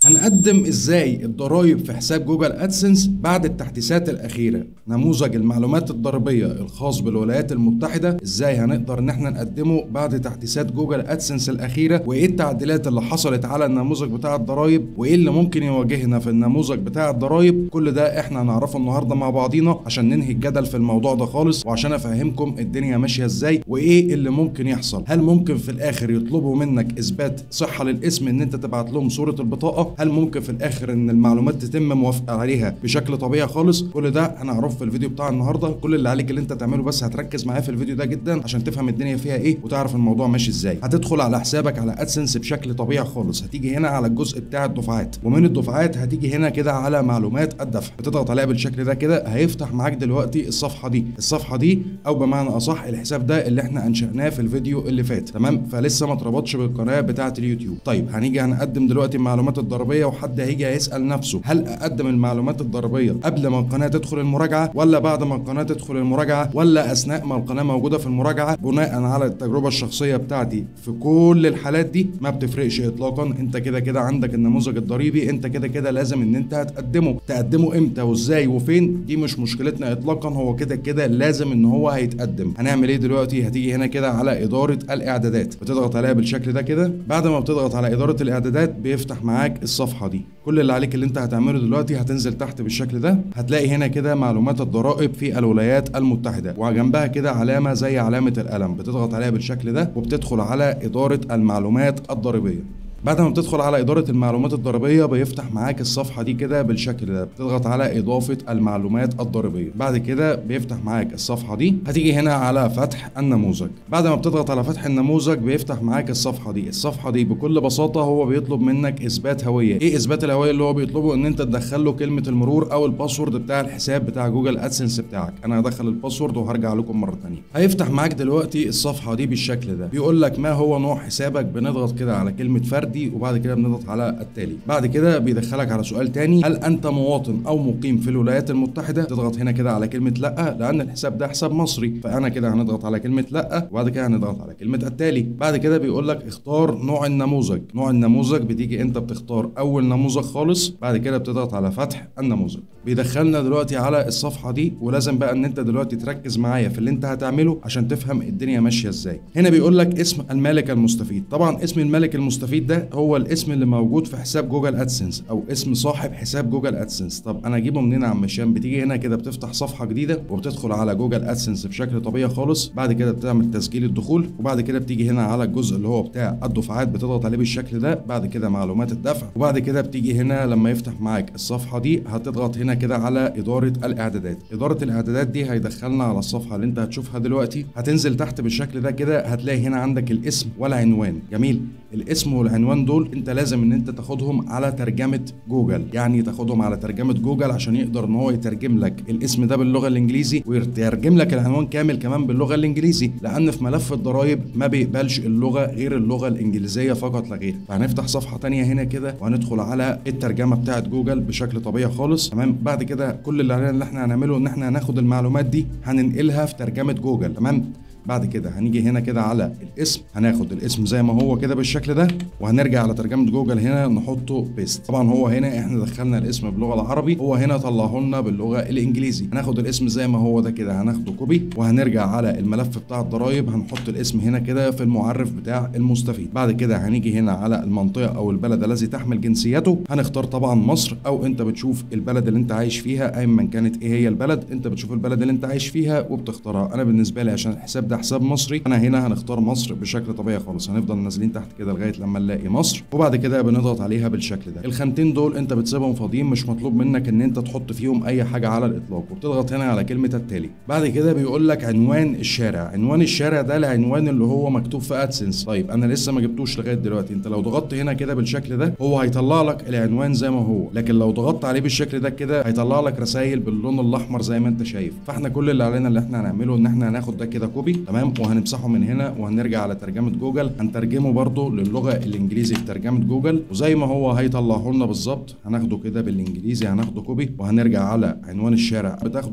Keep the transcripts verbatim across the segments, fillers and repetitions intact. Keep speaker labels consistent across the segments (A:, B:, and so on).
A: هنقدم ازاي الضرايب في حساب جوجل ادسنس بعد التحديثات الاخيره. نموذج المعلومات الضريبيه الخاص بالولايات المتحده ازاي هنقدر ان احنا نقدمه بعد تحديثات جوجل ادسنس الاخيره، وايه التعديلات اللي حصلت على النموذج بتاع الضرايب، وايه اللي ممكن يواجهنا في النموذج بتاع الضرايب. كل ده احنا هنعرفه النهارده مع بعضينا عشان ننهي الجدل في الموضوع ده خالص، وعشان افهمكم الدنيا ماشيه ازاي وايه اللي ممكن يحصل. هل ممكن في الاخر يطلبوا منك اثبات صحه للاسم ان انت تبعت لهم صوره البطاقه؟ هل ممكن في الاخر ان المعلومات تتم موافقه عليها بشكل طبيعي خالص؟ كل ده هنعرفه في الفيديو بتاع النهارده. كل اللي عليك اللي انت تعمله بس هتركز معايا في الفيديو ده جدا عشان تفهم الدنيا فيها ايه وتعرف الموضوع ماشي ازاي. هتدخل على حسابك على ادسنس بشكل طبيعي خالص، هتيجي هنا على الجزء بتاع الدفعات، ومن الدفعات هتيجي هنا كده على معلومات الدفع، بتضغط عليها بالشكل ده كده. هيفتح معاك دلوقتي الصفحه دي الصفحه دي او بمعنى اصح الحساب ده اللي احنا انشأناه في الفيديو اللي فات، تمام؟ فلسه ما اتربطش بالقناه بتاعه اليوتيوب. طيب هنيجي هنقدم دلوقتي المعلومات الضريبيه، وحد هيجي هيسال نفسه هل اقدم المعلومات الضريبيه قبل ما القناه تدخل المراجعه، ولا بعد ما القناه تدخل المراجعه، ولا اثناء ما القناه موجوده في المراجعه؟ بناء على التجربه الشخصيه بتاعتي في كل الحالات دي ما بتفرقش اطلاقا. انت كده كده عندك النموذج الضريبي، انت كده كده لازم ان انت هتقدمه. تقدمه امتى وازاي وفين دي مش مشكلتنا اطلاقا، هو كده كده لازم ان هو هيتقدم. هنعمل ايه دلوقتي؟ هتيجي هنا كده على اداره الاعدادات، بتضغط عليها بالشكل ده كده. بعد ما بتضغط على اداره الاعدادات بيفتح معاك الصفحه دي. كل اللي عليك اللي انت هتعمله دلوقتي هتنزل تحت بالشكل ده، هتلاقي هنا كده معلومات الضرائب في الولايات المتحده، وجنبها كده علامه زي علامه القلم، بتضغط عليها بالشكل ده وبتدخل على اداره المعلومات الضريبيه. بعد ما بتدخل على إدارة المعلومات الضريبية بيفتح معاك الصفحة دي كده بالشكل ده، بتضغط على إضافة المعلومات الضريبية. بعد كده بيفتح معاك الصفحة دي، هتيجي هنا على فتح النموذج. بعد ما بتضغط على فتح النموذج بيفتح معاك الصفحة دي. الصفحة دي بكل بساطة هو بيطلب منك إثبات هوية. إيه إثبات الهوية اللي هو بيطلبه؟ إن أنت تدخل له كلمة المرور أو الباسورد بتاع الحساب بتاع جوجل أدسنس بتاعك. أنا هدخل الباسورد وهرجع لكم مرة ثانية. هيفتح معاك دلوقتي الصفحة دي بالشكل ده، بيقول لك ما هو نوع حسابك. بنضغط كده على كلمة فرد، وبعد كده بنضغط على التالي. بعد كده بيدخلك على سؤال تاني، هل انت مواطن او مقيم في الولايات المتحده؟ تضغط هنا كده على كلمه لا، لان الحساب ده حساب مصري، فانا كده هنضغط على كلمه لا، وبعد كده هنضغط على كلمه التالي. بعد كده بيقول لك اختار نوع النموذج. نوع النموذج بتيجي انت بتختار اول نموذج خالص، بعد كده بتضغط على فتح النموذج. بيدخلنا دلوقتي على الصفحه دي، ولازم بقى ان انت دلوقتي تركز معايا في اللي انت هتعمله عشان تفهم الدنيا ماشيه ازاي. هنا بيقول لك اسم المالك المستفيد. طبعا اسم المالك المستفيد ده هو الاسم اللي موجود في حساب جوجل ادسنس او اسم صاحب حساب جوجل ادسنس. طب انا اجيبه منين يا عم هشام؟ بتيجي هنا كده بتفتح صفحه جديده وبتدخل على جوجل ادسنس بشكل طبيعي خالص. بعد كده بتعمل تسجيل الدخول، وبعد كده بتيجي هنا على الجزء اللي هو بتاع الدفعات، بتضغط عليه بالشكل ده. بعد كده معلومات الدفع، وبعد كده بتيجي هنا لما يفتح معاك الصفحه دي هتضغط هنا كده على اداره الاعدادات. اداره الاعدادات دي هيدخلنا على الصفحه اللي انت هتشوفها دلوقتي. هتنزل تحت بالشكل ده كده، هتلاقي هنا عندك الاسم والعنوان. جميل. الاسم والعنوان دول انت لازم ان انت تاخدهم على ترجمه جوجل، يعني تاخدهم على ترجمه جوجل عشان يقدر ان هو يترجم لك الاسم ده باللغه الانجليزي، ويترجم لك العنوان كامل كمان باللغه الانجليزي، لان في ملف الضرايب ما بيقبلش اللغه غير اللغه الانجليزيه فقط لا غير. فهنفتح صفحه ثانيه هنا كده وهندخل على الترجمه بتاعه جوجل بشكل طبيعي خالص، تمام؟ بعد كده كل اللي علينا اللي احنا هنعمله ان احنا هناخد المعلومات دي هننقلها في ترجمه جوجل، تمام؟ بعد كده هنيجي هنا كده على الاسم، هناخد الاسم زي ما هو كده بالشكل ده، وهنرجع على ترجمة جوجل هنا نحطه بيست. طبعا هو هنا احنا دخلنا الاسم باللغة العربي، هو هنا طلعه لنا باللغة الانجليزي. هناخد الاسم زي ما هو ده كده، هناخده كوبي، وهنرجع على الملف بتاع الضرايب، هنحط الاسم هنا كده في المعرف بتاع المستفيد. بعد كده هنيجي هنا على المنطقة او البلد الذي تحمل جنسيته، هنختار طبعا مصر، او انت بتشوف البلد اللي انت عايش فيها ايا كانت ايه هي البلد، انت بتشوف البلد اللي انت عايش فيها وبتختارها. انا بالنسبة لي عشان الحساب ده حساب مصري، انا هنا هنختار مصر بشكل طبيعي خالص. هنفضل نازلين تحت كده لغايه لما نلاقي مصر، وبعد كده بنضغط عليها بالشكل ده. الخانتين دول انت بتسيبهم فاضيين، مش مطلوب منك ان انت تحط فيهم اي حاجه على الاطلاق، وبتضغط هنا على كلمه التالي. بعد كده بيقول لك عنوان الشارع. عنوان الشارع ده العنوان اللي هو مكتوب في ادسنس. طيب انا لسه ما جبتوش لغايه دلوقتي. انت لو ضغطت هنا كده بالشكل ده هو هيطلع لك العنوان زي ما هو، لكن لو ضغطت عليه بالشكل ده كده هيطلع لك رسائل باللون الاحمر زي ما انت شايف. فاحنا كل اللي علينا اللي احنا هنعمله ان احنا هناخد ده كده كوبي، تمام؟ وهنمسحه من هنا، وهنرجع على ترجمة جوجل، هنترجمه برضو للغة الانجليزي في ترجمة جوجل، وزي ما هو هيطلعه لنا بالظبط هناخده كده بالانجليزي، هناخده كوبي، وهنرجع على عنوان الشارع بتاخده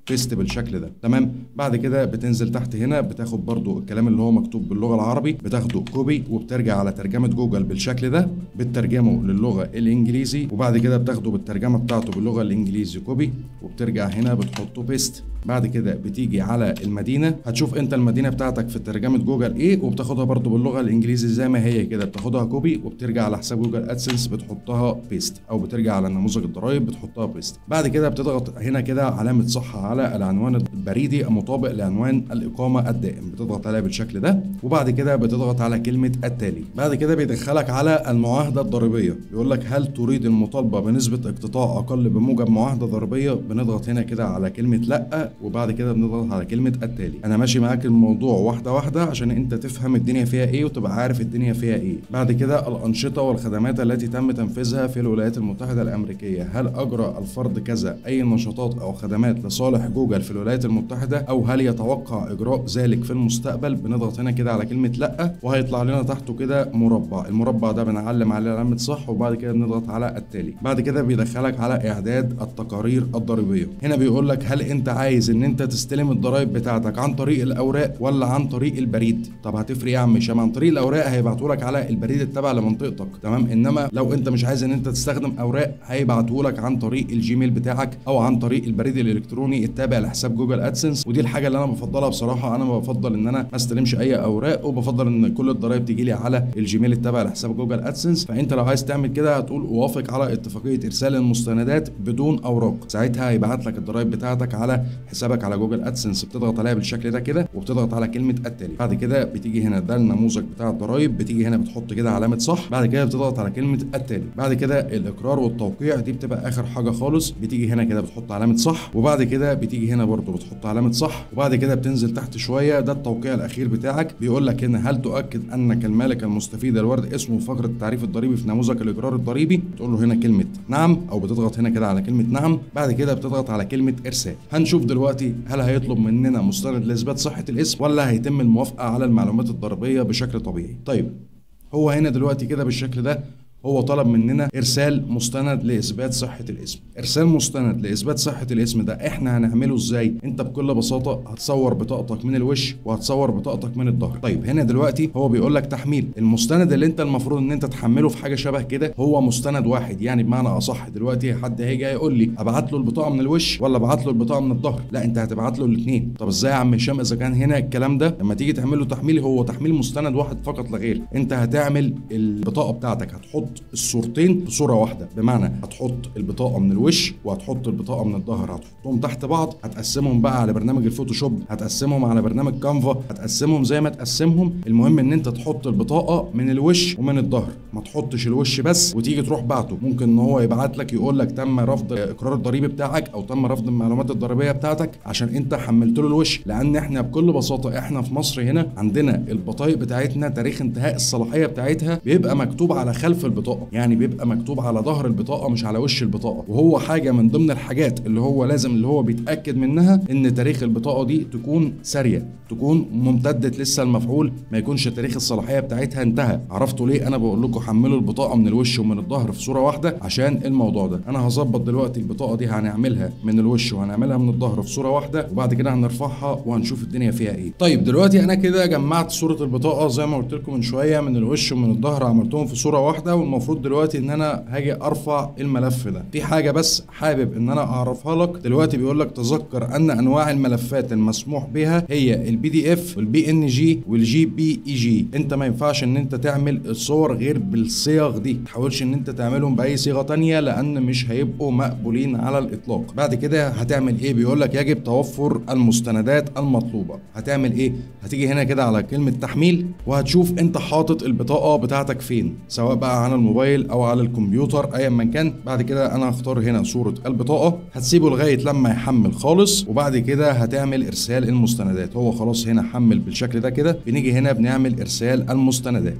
A: بيست بالشكل ده. تمام. بعد كده بتنزل تحت هنا بتاخد برضو الكلام اللي هو مكتوب باللغه العربي بتاخده كوبي وبترجع على ترجمه جوجل بالشكل ده بتترجمه للغه الانجليزي، وبعد كده بتاخده بالترجمه بتاعته باللغه الانجليزي كوبي وبترجع هنا بتحطه بيست. بعد كده بتيجي على المدينه، هتشوف انت المدينه بتاعتك في ترجمه جوجل ايه وبتاخدها برضو باللغه الانجليزي زي ما هي كده، بتاخدها كوبي وبترجع على حساب جوجل ادسنس بتحطها بيست، او بترجع على نموذج الضرايب بتحطها بيست. بعد كده بتضغط هنا كده علامه صح على العنوان البريدي المطابق لعنوان الاقامه الدائم، بتضغط عليها بالشكل ده، وبعد كده بتضغط على كلمه التالي. بعد كده بيدخلك على المعاهده الضريبيه، بيقول لك هل تريد المطالبه بنسبه اقتطاع اقل بموجب معاهده ضريبيه؟ بنضغط هنا كده على كلمه لا، وبعد كده بنضغط على كلمه التالي. انا ماشي معاك الموضوع واحده واحده عشان انت تفهم الدنيا فيها ايه وتبقى عارف الدنيا فيها ايه. بعد كده الانشطه والخدمات التي تم تنفيذها في الولايات المتحده الامريكيه، هل اجرى الفرد كذا اي نشاطات او خدمات لصالح جوجل في الولايات المتحده، او هل يتوقع اجراء ذلك في المستقبل؟ بنضغط هنا كده على كلمه لا، وهيطلع لنا تحته كده مربع، المربع ده بنعلم عليه علامه صح، وبعد كده بنضغط على التالي. بعد كده بيدخلك على اعداد التقارير الضريبيه. هنا بيقول لك هل انت عايز ان انت تستلم الضرايب بتاعتك عن طريق الاوراق ولا عن طريق البريد؟ طب هتفرق يا عم هشام؟ عن طريق الاوراق هيبعتوا لك على البريد التابع لمنطقتك، تمام، انما لو انت مش عايز ان انت تستخدم اوراق هيبعتوا لك عن طريق الجيميل بتاعك او عن طريق البريد الالكتروني التابع لحساب جوجل ادسنس. ودي الحاجه اللي انا بفضلها بصراحه، انا بفضل ان انا ما استلمش اي اوراق، وبفضل ان كل الضرايب تيجي لي على الجيميل التابع لحساب جوجل ادسنس. فانت لو عايز تعمل كده هتقول اوافق على اتفاقيه ارسال المستندات بدون اوراق، ساعتها هيبعت لك الضرايب بتاعتك على حسابك على جوجل ادسنس. بتضغط عليها بالشكل ده كده وبتضغط على كلمه التالي. بعد كده بتيجي هنا ده النموذج بتاع الضرايب، بتيجي هنا بتحط كده علامه صح، بعد كده بتضغط على كلمه التالي. بعد كده الاقرار والتوقيع دي بتبقى اخر حاجه خالص، بتيجي هنا كده بتحط علامه صح، وبعد كده بتيجي هنا برضو بتحط علامه صح، وبعد كده بتنزل تحت شويه، ده التوقيع الاخير بتاعك. بيقول لك هنا هل تؤكد انك المالك المستفيد الورد اسمه فقره التعريف الضريبي في نموذج الاقرار الضريبي؟ بتقول له هنا كلمه نعم، او بتضغط هنا كده على كلمه نعم. بعد كده بتضغط على كلمه ارسال. هنشوف دلوقتي هل هيطلب مننا مستند لاثبات صحه الاسم ولا هيتم الموافقه على المعلومات الضريبيه بشكل طبيعي. طيب هو هنا دلوقتي كده بالشكل ده هو طلب مننا ارسال مستند لاثبات صحه الاسم. ارسال مستند لاثبات صحه الاسم ده احنا هنعمله ازاي؟ انت بكل بساطه هتصور بطاقتك من الوش وهتصور بطاقتك من الظهر. طيب هنا دلوقتي هو بيقول لك تحميل المستند اللي انت المفروض ان انت تحمله في حاجه شبه كده هو مستند واحد، يعني بمعنى اصح دلوقتي حد هيجي يقول لي ابعت له البطاقه من الوش ولا ابعت له البطاقه من الظهر؟ لا انت هتبعت له الاثنين. طب ازاي يا عم هشام اذا كان هنا الكلام ده لما تيجي تعمل له تحميل هو تحميل مستند واحد فقط لا غير؟ انت هتعمل البطاقه بتاعتك هتحط الصورتين في صوره واحده، بمعنى هتحط البطاقه من الوش وهتحط البطاقه من الظهر، هتحطهم تحت بعض، هتقسمهم بقى على برنامج الفوتوشوب، هتقسمهم على برنامج كانفا، هتقسمهم زي ما تقسمهم. المهم ان انت تحط البطاقه من الوش ومن الظهر، ما تحطش الوش بس وتيجي تروح بعته. ممكن ان هو يبعت لك يقول لك تم رفض اقرار الضريبي بتاعك او تم رفض المعلومات الضريبيه بتاعتك عشان انت حملت له الوش، لان احنا بكل بساطه احنا في مصر هنا عندنا البطايق بتاعتنا تاريخ انتهاء الصلاحيه بتاعتها بيبقى مكتوب على خلف البطاقه، يعني بيبقى مكتوب على ظهر البطاقه مش على وش البطاقه. وهو حاجه من ضمن الحاجات اللي هو لازم اللي هو بيتاكد منها ان تاريخ البطاقه دي تكون ساريه، تكون ممتده لسه المفعول، ما يكونش تاريخ الصلاحيه بتاعتها انتهى. عرفتوا ليه انا بقول لكم حملوا البطاقه من الوش ومن الظهر في صوره واحده؟ عشان الموضوع ده. انا هظبط دلوقتي البطاقه دي هنعملها من الوش وهنعملها من الظهر في صوره واحده، وبعد كده هنرفعها وهنشوف الدنيا فيها ايه. طيب دلوقتي انا كده جمعت صوره البطاقه زي ما قلت لكم من شويه من الوش ومن الظهر، عملتهم في صوره واحده، والمفروض دلوقتي ان انا هاجي ارفع الملف ده. في حاجه بس حابب ان انا اعرفها لك دلوقتي، بيقول لك تذكر ان انواع الملفات المسموح بها هي البي دي اف والبي ان جي والجي بي اي جي. انت ما ينفعش ان انت تعمل الصور غير بالصيغ دي، ما تحاولش ان انت تعملهم باي صيغه تانية لان مش هيبقوا مقبولين على الاطلاق. بعد كده هتعمل ايه؟ بيقول لك يجب توفر المستندات المطلوبه. هتعمل ايه؟ هتيجي هنا كده على كلمه تحميل وهتشوف انت حاطط البطاقه بتاعتك فين، سواء بقى على الموبايل او على الكمبيوتر ايا ما كان. بعد كده انا هختار هنا صوره البطاقه، هتسيبه لغايه لما يحمل خالص، وبعد كده هتعمل ارسال المستندات. هو خلاص هنا حمل بالشكل ده كده، بنيجي هنا بنعمل ارسال المستندات.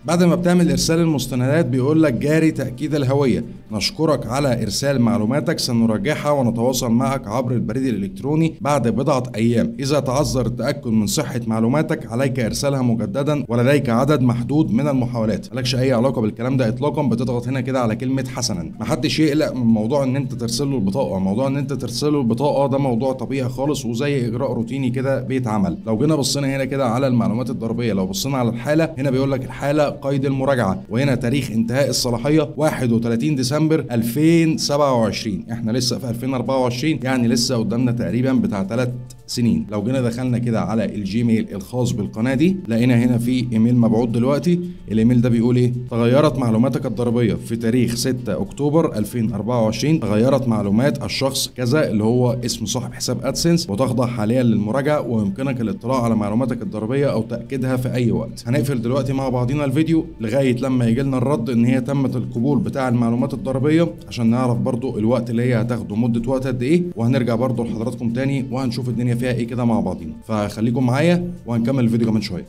A: بعد ما بتعمل ارسال المستندات بيقول لك جاري تاكيد الهويه، نشكرك على ارسال معلوماتك، سنراجعها ونتواصل معك عبر البريد الالكتروني بعد بضعه ايام. اذا تعذر التاكد من صحه معلوماتك عليك ارسالها مجددا ولديك عدد محدود من المحاولات. مالكش اي علاقه بالكلام ده اطلاقا. بتضغط هنا كده على كلمه حسنا. محدش يقلق من موضوع ان انت ترسل له البطاقه، موضوع ان انت ترسل له البطاقه ده موضوع طبيعي خالص وزي اجراء روتيني كده بيتعمل. لو جينا بصينا هنا كده على المعلومات الضريبيه، لو بصينا على الحاله هنا بيقول لك الحاله قيد المراجعه، وهنا تاريخ انتهاء الصلاحيه واحد وثلاثين ديسمبر ألفين وسبعة وعشرين. احنا لسه في ألفين وأربعة وعشرين، يعني لسه قدامنا تقريبا بتاع ثلاث سنين. لو جينا دخلنا كده على الجيميل الخاص بالقناه دي لقينا هنا في ايميل مبعوث دلوقتي. الايميل ده بيقول ايه؟ تغيرت معلوماتك الضريبيه في تاريخ ستة اكتوبر ألفين وأربعة وعشرين، تغيرت معلومات الشخص كذا اللي هو اسم صاحب حساب ادسنس وتخضع حاليا للمراجعه، ويمكنك الاطلاع على معلوماتك الضريبيه او تاكيدها في اي وقت. هنقفل دلوقتي مع بعضينا الفيديو لغايه لما يجي لنا الرد ان هي تمت القبول بتاع المعلومات الضريبيه، عشان نعرف برضو الوقت اللي هي هتاخده مده وقت قد ايه، وهنرجع برضو لحضراتكم تاني وهنشوف الدنيا فيها ايه كده مع بعضينا. فخليكم معايا وهنكمل الفيديو كمان شويه.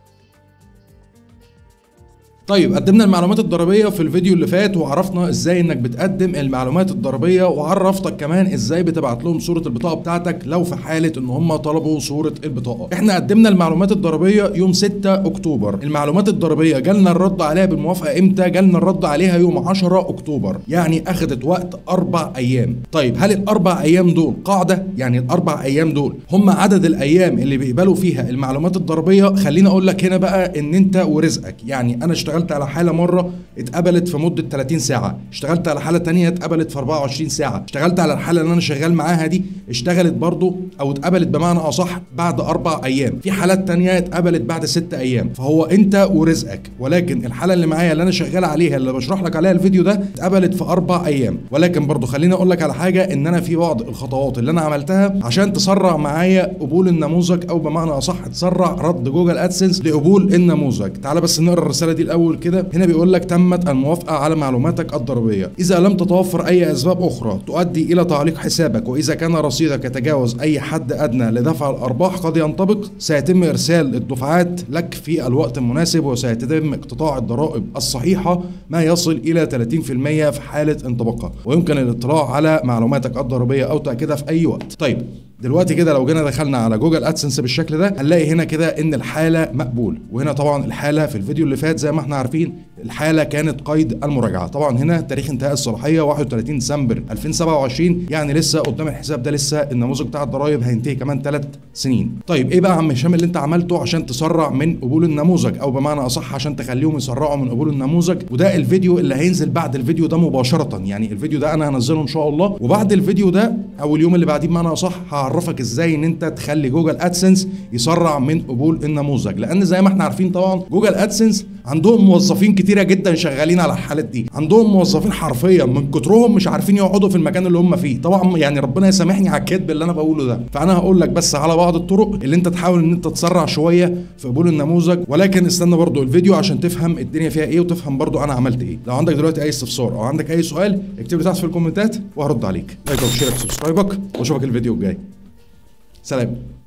A: طيب قدمنا المعلومات الضريبيه في الفيديو اللي فات وعرفنا ازاي انك بتقدم المعلومات الضريبيه، وعرفتك كمان ازاي بتبعت لهم صوره البطاقه بتاعتك لو في حاله ان هم طلبوا صوره البطاقه. احنا قدمنا المعلومات الضريبيه يوم ستة اكتوبر. المعلومات الضريبيه جالنا الرد عليها بالموافقه امتى؟ جالنا الرد عليها يوم عشرة اكتوبر، يعني اخذت وقت اربع ايام. طيب هل الاربع ايام دول قاعده؟ يعني الاربع ايام دول هم عدد الايام اللي بيقبلوا فيها المعلومات الضريبيه؟ خليني اقول لك هنا بقى ان انت ورزقك. يعني انا اشتغلت على حاله مره اتقبلت في مده ثلاثين ساعه، اشتغلت على حاله ثانيه اتقبلت في أربعة وعشرين ساعه، اشتغلت على الحاله اللي انا شغال معاها دي اشتغلت برضو او اتقبلت بمعنى اصح بعد اربع ايام، في حالات ثانيه اتقبلت بعد ست ايام. فهو انت ورزقك. ولكن الحاله اللي معايا اللي انا شغال عليها اللي بشرح لك عليها الفيديو ده اتقبلت في اربع ايام. ولكن برضو خليني اقول لك على حاجه، ان انا في بعض الخطوات اللي انا عملتها عشان تسرع معايا قبول النموذج، او بمعنى اصح تسرع رد جوجل ادسنس لقبول النموذج. تعال بس نقرا الرساله دي الاول كده. هنا بيقول لك تمت الموافقه على معلوماتك الضريبيه. اذا لم تتوفر اي اسباب اخرى تؤدي الى تعليق حسابك، واذا كان رصيدك يتجاوز اي حد ادنى لدفع الارباح قد ينطبق، سيتم ارسال الدفعات لك في الوقت المناسب، وسيتم اقتطاع الضرائب الصحيحه ما يصل الى ثلاثين بالمئة في حاله انطباقها، ويمكن الاطلاع على معلوماتك الضريبيه او تاكيدها في اي وقت. طيب دلوقتي كده لو جينا دخلنا على جوجل ادسنس بالشكل ده هنلاقي هنا كده ان الحاله مقبول. وهنا طبعا الحاله في الفيديو اللي فات زي ما احنا عارفين الحاله كانت قيد المراجعه. طبعا هنا تاريخ انتهاء الصلاحيه واحد وثلاثين ديسمبر ألفين وسبعة وعشرين، يعني لسه قدام الحساب ده لسه النموذج بتاع الضرايب هينتهي كمان ثلاث سنين. طيب ايه بقى يا عم هشام اللي انت عملته عشان تسرع من قبول النموذج، او بمعنى اصح عشان تخليهم يسرعوا من قبول النموذج؟ وده الفيديو اللي هينزل بعد الفيديو ده مباشره. يعني الفيديو ده انا هنزله ان شاء الله، وبعد الفيديو ده او اليوم اللي بعديه بمعنى اصح هعرفك ازاي ان انت تخلي جوجل ادسنس يسرع من قبول النموذج. لان زي ما احنا عارفين طبعا جوجل ادسنس عندهم موظفين كتيره جدا شغالين على الحالات دي، عندهم موظفين حرفيا من كترهم مش عارفين يقعدوا في المكان اللي هم فيه. طبعا يعني ربنا يسامحني على الكذب اللي انا بقوله ده. فانا هقول لك بس على بعض الطرق اللي انت تحاول ان انت تسرع شويه في قبول النموذج، ولكن استنى برضو الفيديو عشان تفهم الدنيا فيها ايه وتفهم برضو انا عملت ايه. لو عندك دلوقتي اي استفسار او عندك اي سؤال اكتب لي تحت في الكومنتات وهرد عليك. لايك وشير وسبسكرايبك واشوفك الفيديو الجاي. سلام.